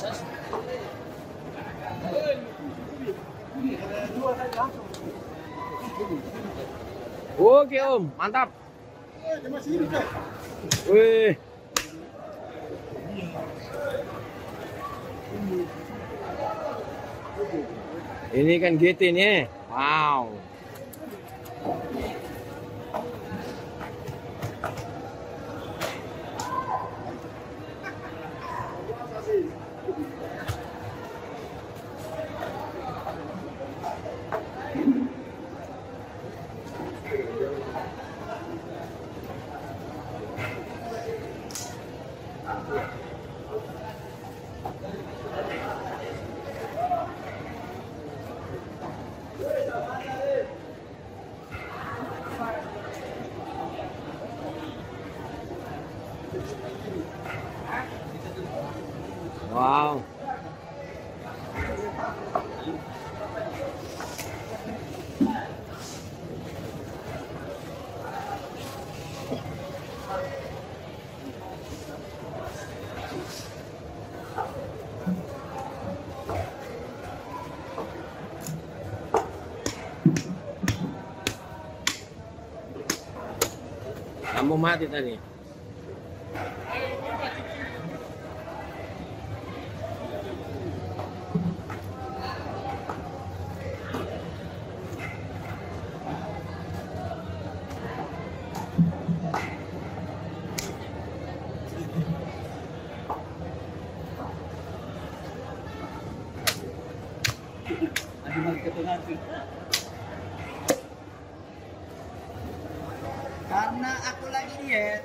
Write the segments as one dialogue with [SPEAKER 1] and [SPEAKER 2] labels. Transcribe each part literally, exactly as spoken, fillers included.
[SPEAKER 1] Oke Om, mantap. Wih. Ini kan G T nih. Wow. Wow. Lampu mati tadi.
[SPEAKER 2] Karena aku lagi diet.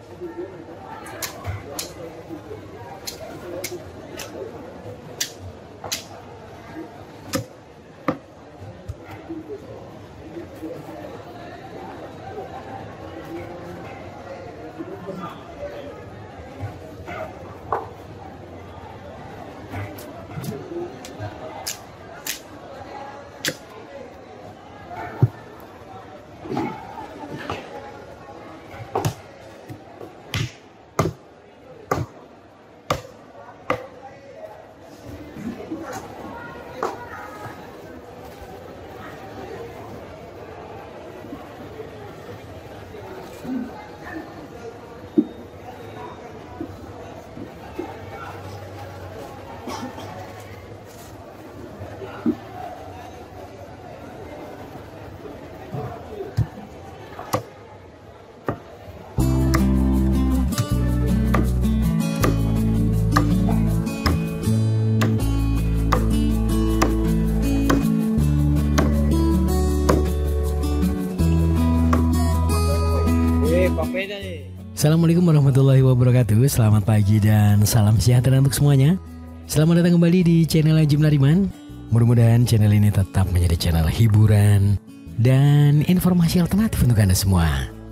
[SPEAKER 3] Assalamualaikum warahmatullahi wabarakatuh. Selamat pagi dan salam sejahtera untuk semuanya. Selamat datang kembali di channel Jim Lariman. Mudah-mudahan channel ini tetap menjadi channel hiburan dan informasi alternatif untuk Anda semua.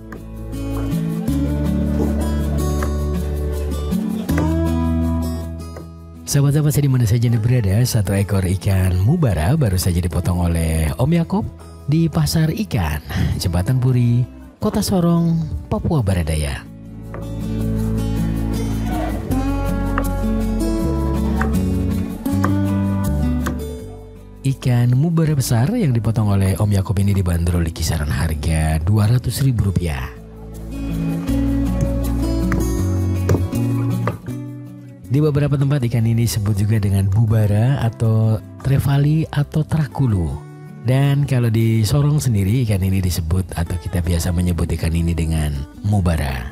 [SPEAKER 3] Sahabat-sahabat di mana saja Anda berada, satu ekor ikan mubara baru saja dipotong oleh Om Yakob di Pasar Ikan, Jembatan Puri, Kota Sorong, Papua Barat Daya. Ikan mubara besar yang dipotong oleh Om Yakob ini dibanderol di kisaran harga dua ratus ribu rupiah. Di beberapa tempat ikan ini disebut juga dengan bubara atau trevally atau trakulu. Dan kalau di Sorong sendiri ikan ini disebut atau kita biasa menyebut ikan ini dengan mubara.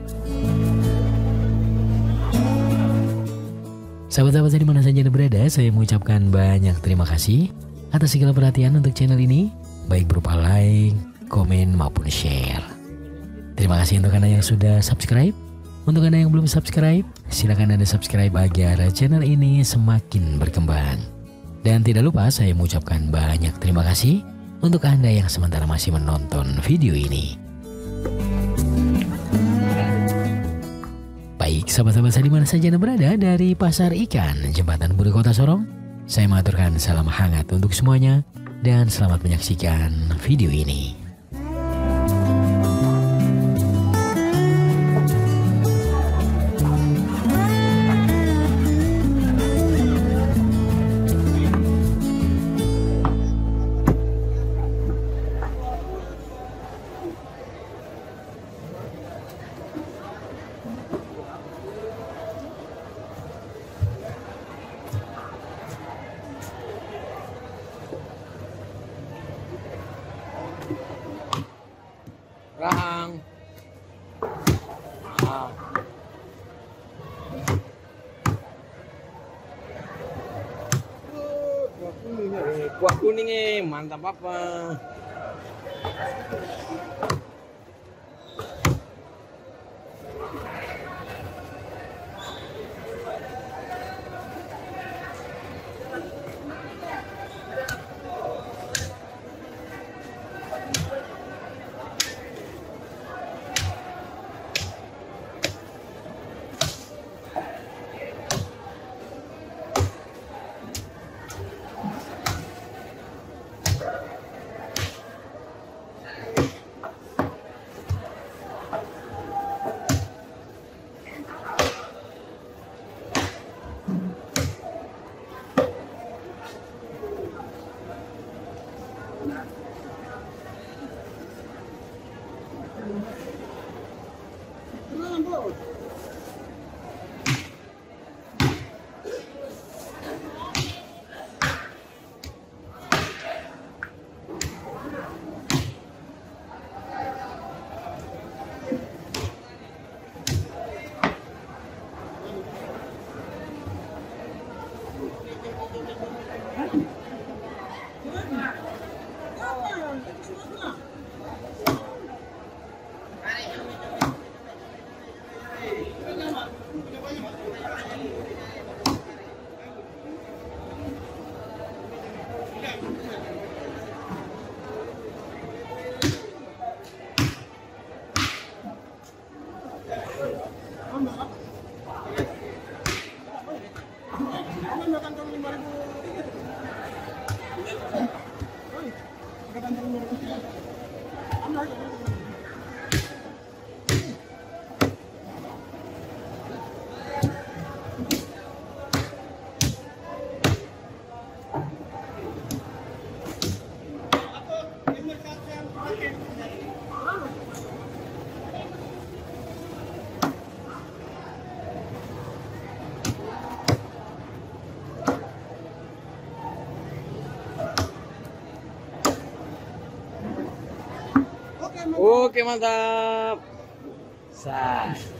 [SPEAKER 3] Sahabat-sahabat di mana saja Anda berada, saya mengucapkan banyak terima kasih atas segala perhatian untuk channel ini, baik berupa like, komen maupun share. Terima kasih untuk Anda yang sudah subscribe. Untuk Anda yang belum subscribe, silakan Anda subscribe agar channel ini semakin berkembang. Dan tidak lupa saya mengucapkan banyak terima kasih untuk Anda yang sementara masih menonton video ini. Baik, sahabat-sahabat saya di mana saja Anda berada, dari Pasar Ikan, Jembatan Puri, Kota Sorong, saya mengaturkan salam hangat untuk semuanya dan selamat menyaksikan video ini.
[SPEAKER 1] Kuah kuning nih, mantap apa? Oke, mantap. Sah.